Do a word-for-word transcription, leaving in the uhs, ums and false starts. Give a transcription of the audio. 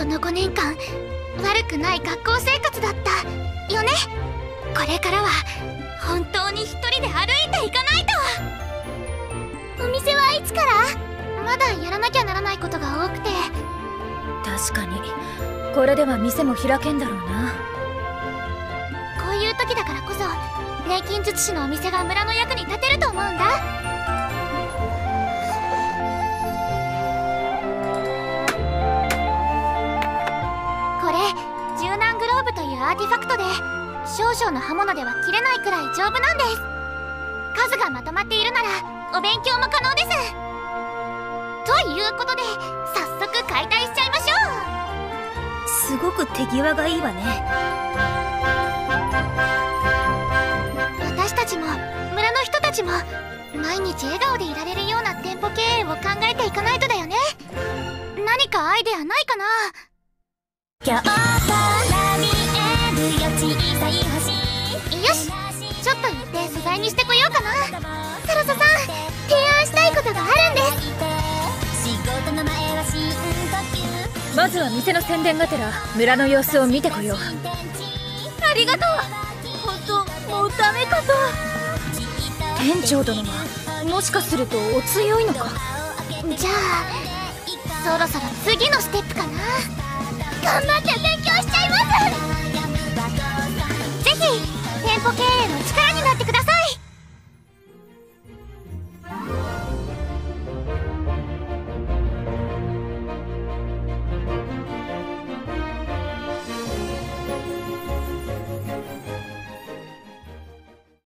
このごねんかん悪くない学校生活だったよね。これからは本当に一人で歩いていかないと。お店はいつから？まだやらなきゃならないことが多くて。 確かにこれでは店も開けんだろうな。 こういう時だからこそ錬金術師のお店が村の役に立てると思うんだ。これ柔軟グローブというアーティファクトで少々の刃物では切れないくらい丈夫なんです。数がまとまっているならお勉強も可能です。ということで早速解体しちゃいましょう。 すごく手際がいいわね。 私たちも村の人たちも毎日笑顔でいられるような店舗経営を考えていかないとだよね。何かアイデアないかな？ 今日から見えるよ小さい星。 よし、ちょっと行って素材にしてこようかな。サロサさん、提案したいことがあるんです。 まずは店の宣伝がてら村の様子を見てこよう。 ありがとう。本当もうダメかと。 店長殿はもしかするとお強いのか。 じゃあそろそろ次のステップかな。頑張って勉強しちゃいます。ぜひ店舗経営の力になってください。